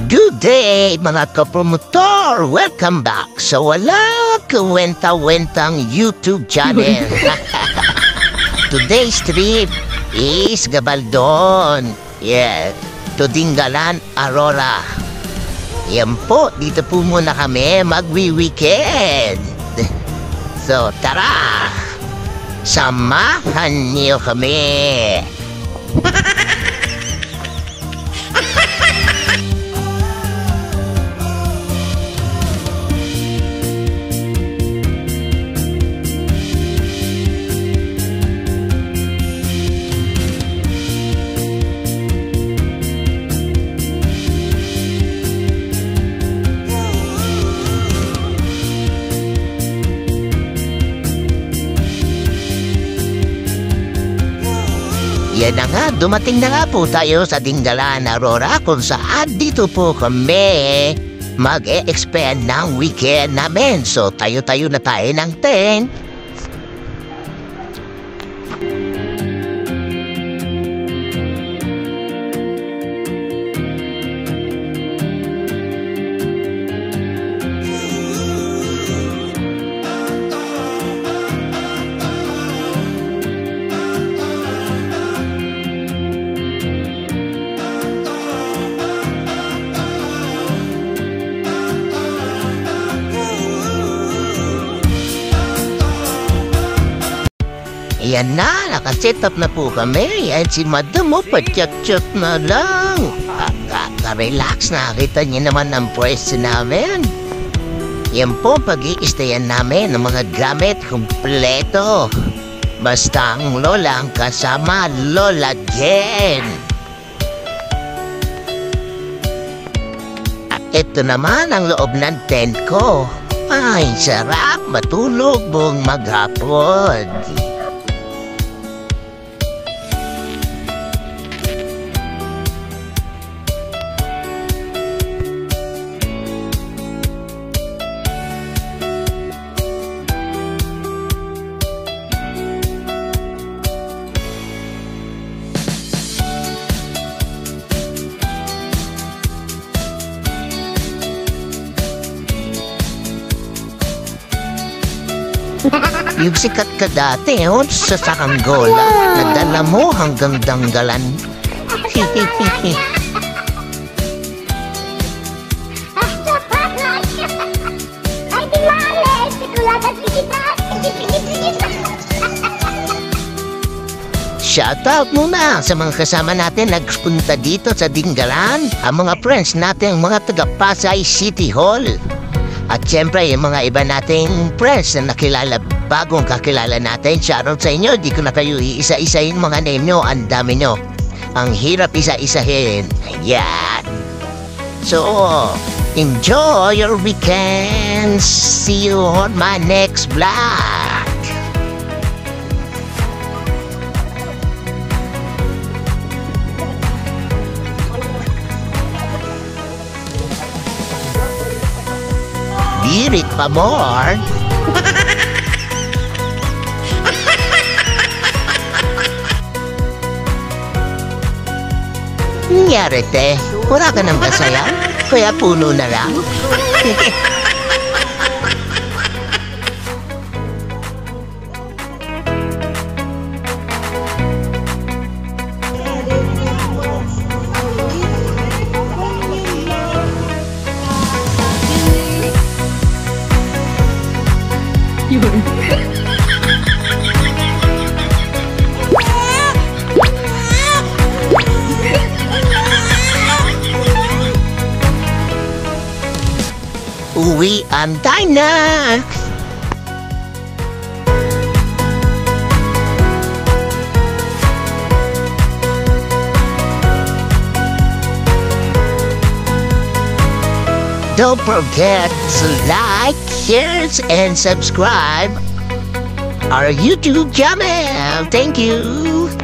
Good day mga kapromotor! Welcome back sa walang kawenta-wentang YouTube channel. Today's trip is Gabaldon. Yeah, to Dinggalan, Aurora. Yan po, dito po muna kami magwi-weekend. So tara, samahan niyo kami. Yan na nga, dumating na nga po tayo sa Dinggalan, Aurora, kung saan dito po kami mag-e-expand ng weekend namin. So tayo-tayo na tayo ng tent. Ayan na, nakaset up na po kami. Ayan si Madam mo, patyak-tsak na lang. Relax, nakakita niyo naman ang pwesto namin. Yan po, pag-i-stayan namin ng mga gamit kompleto. Basta ang lola ang kasama, Lola Jen. At ito naman ang loob ng tent ko. Ay, sarap matulog buong maghapon. Yung sikat ka dati, sa Saranggola, nadala mo hanggang Dinggalan. Shoutout muna sa mga kasama natin nagpunta dito sa Dinggalan, ang mga friends natin, mga taga-Pasay City Hall. At syempre, yung mga iba nating friends na nakilala, bagong kakilala natin, shoutout sa inyo. Di ko na kayo iisa-isahin mga name nyo, ang dami nyo. Ang hirap isa-isahin. Ayan. So, enjoy your weekend. See you on my next vlog. Dirit pa more. Nangyari, te. Wala ka nang masaya? Kaya puno na lang. Uwi ang na! Don't forget to like, share, and subscribe our YouTube channel. Thank you.